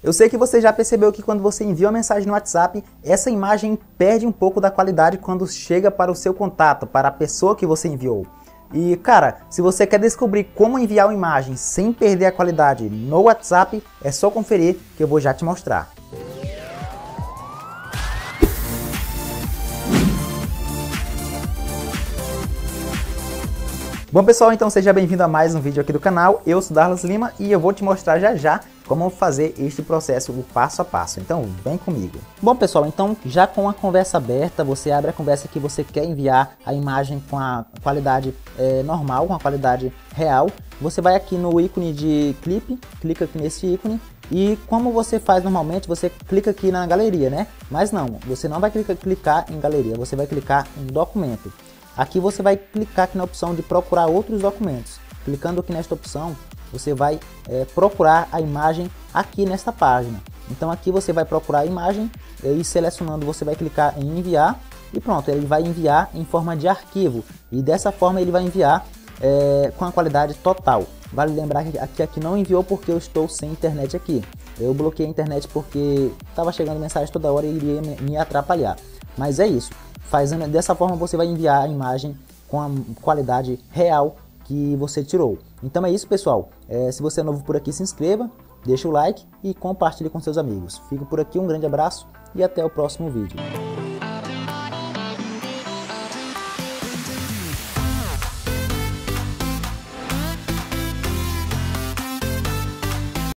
Eu sei que você já percebeu que quando você envia uma mensagem no WhatsApp, essa imagem perde um pouco da qualidade quando chega para o seu contato, para a pessoa que você enviou. E cara, se você quer descobrir como enviar uma imagem sem perder a qualidade no WhatsApp, é só conferir que eu vou já te mostrar. Bom pessoal, então seja bem-vindo a mais um vídeo aqui do canal. Eu sou Darlas Lima e eu vou te mostrar já como fazer este processo, o passo a passo. Então vem comigo. Bom pessoal, então já com a conversa aberta, você abre a conversa que você quer enviar a imagem com a qualidade normal, com a qualidade real. Você vai aqui no ícone de clipe, clica aqui nesse ícone. E como você faz normalmente, você clica aqui na galeria, né? Mas não, você não vai clicar em galeria, você vai clicar em documento. Aqui você vai clicar aqui na opção de procurar outros documentos. Clicando aqui nesta opção, você vai procurar a imagem aqui nesta página. Então aqui você vai procurar a imagem e selecionando você vai clicar em enviar e pronto, ele vai enviar em forma de arquivo. E dessa forma ele vai enviar com a qualidade total. Vale lembrar que aqui não enviou porque eu estou sem internet aqui. Eu bloqueei a internet porque estava chegando mensagem toda hora e iria me atrapalhar. Mas é isso. Fazendo dessa forma você vai enviar a imagem com a qualidade real que você tirou. Então é isso pessoal, se você é novo por aqui se inscreva, deixa o like e compartilhe com seus amigos. Fico por aqui, um grande abraço e até o próximo vídeo.